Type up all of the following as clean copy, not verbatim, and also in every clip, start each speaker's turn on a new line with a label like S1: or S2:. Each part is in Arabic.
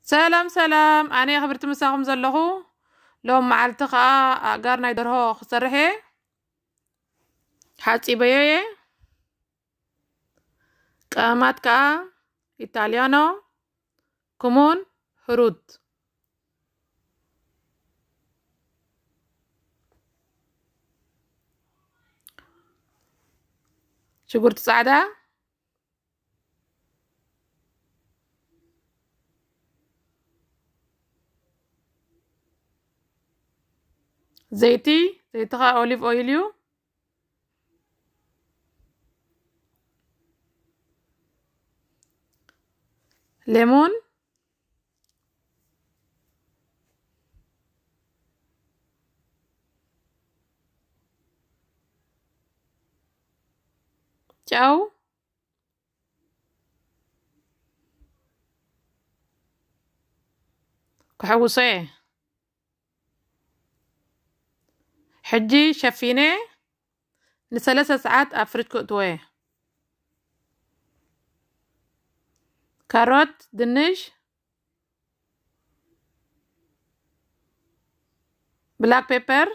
S1: سلام سلام أنا خبرت مساكم زلهو لو معلتقى أقارنا يدرهو خسرهي حاتي بيوي كامات كا إيطاليانو كومون هرود شقرت سعادة زيتها أوليف أويليو ليمون تشاو كحوصي حجي شفيني لثلاث ساعات أفرد كتوي كاروت دنش بلاك بيبر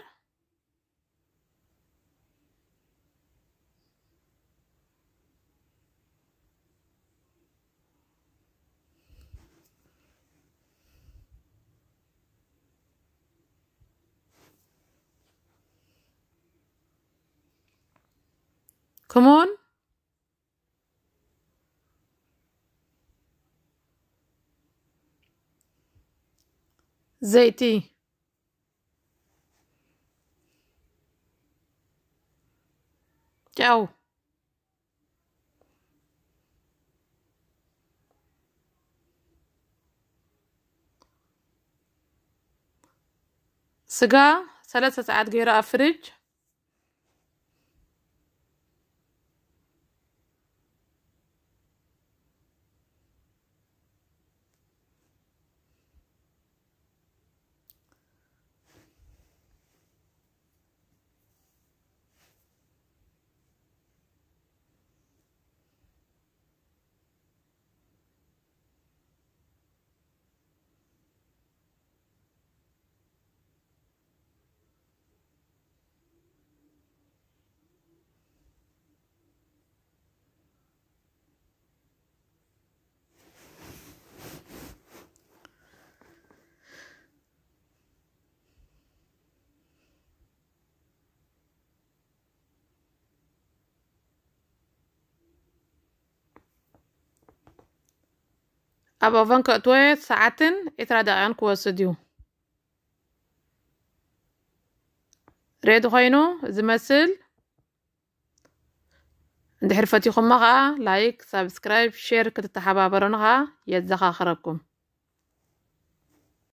S1: كمون زيتي تشاو سقا 3 ساعات غير أفرج أبا فان كأتوي ساعتين إترادعان كواسديو ريدو خينو زمثل عند حرفتي خمغا لايك سبسكرايب شير كتتحبابرونغا يتزخا خربكم